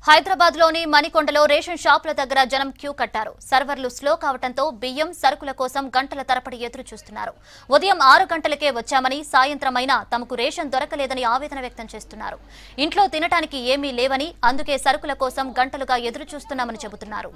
హైదరాబాద్ లోని మణికొండలో రేషన్ షాపుల దగ్గర జనం క్యూ కట్టారు. సర్వర్లు స్లో కావడంతో బియ్యం సరుకుల కోసం గంటల తరబడి ఎదురు చూస్తున్నారు. ఉదయం 6 గంటలకే వచ్చామని సాయంత్రమైనా తమకు రేషన్ దొరకలేదని ఆవేదన వ్యక్తం చేస్తున్నారు. ఇంట్లో తినడానికి ఏమీ లేవని అందుకే సరుకుల కోసం గంటలుగా ఎదురు చూస్తున్నామని చెబుతున్నారు.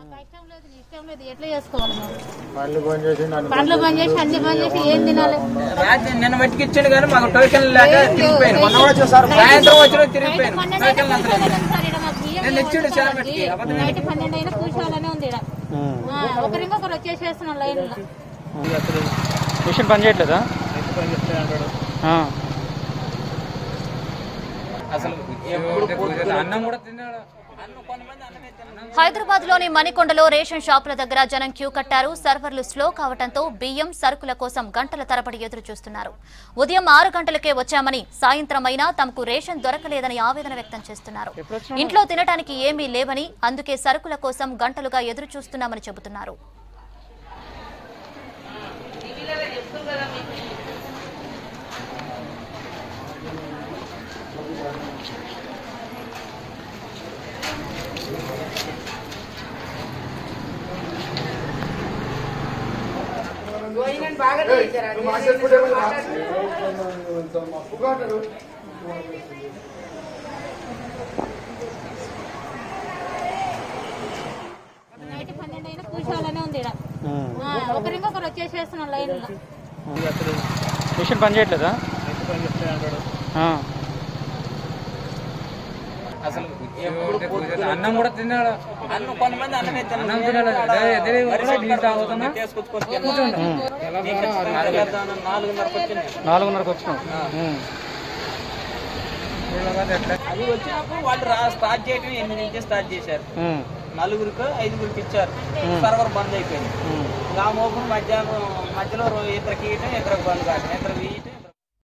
నైట్ 12 అయినా కూర్చోవాలనే ఉంది. ఒకరింకొకరు వచ్చేసేస్తున్నాం లైన్ లో. మిషన్ పని చేయట్లేదా? హైదరాబాద్ లోని మణికొండలో రేషన్ షాపుల దగ్గర జనం క్యూ కట్టారు. సర్వర్లు స్లో కావడంతో బియ్యం సరుకుల కోసం గంటల తరబడి ఎదురు చూస్తున్నారు. ఉదయం 6 గంటలకే వచ్చామని సాయంత్రమైనా తమకు రేషన్ దొరకలేదని ఆవేదన వ్యక్తం చేస్తున్నారు. ఇంట్లో తినడానికి ఏమీ లేవని అందుకే సరుకుల కోసం గంటలుగా ఎదురు చూస్తున్నామని చెబుతున్నారు. నైట్ 12 అయినా కూర్చోవాలనే ఉంది. ఒకరింకొకరు వచ్చేసేస్తున్నాం లైన్ లో. మిషన్ పని చేయట్లేదా? అసలు అన్నం కూడా తిన్నాడు. కొంతమంది అన్నం అన్నం తినాలి. 4:30కి వచ్చినాం. అది వచ్చినప్పుడు వాళ్ళు స్టార్ట్ చేయడం 8 నుంచి స్టార్ట్ చేశారు. 4గురికి 5గురికి ఇచ్చారు. సర్వర్ బంద్ అయిపోయింది. ఆ మోపును మధ్యాహ్నం మధ్యలో ఇద్దరికి ఇద్దరికి బంద్ కాదు, ఇద్దరికి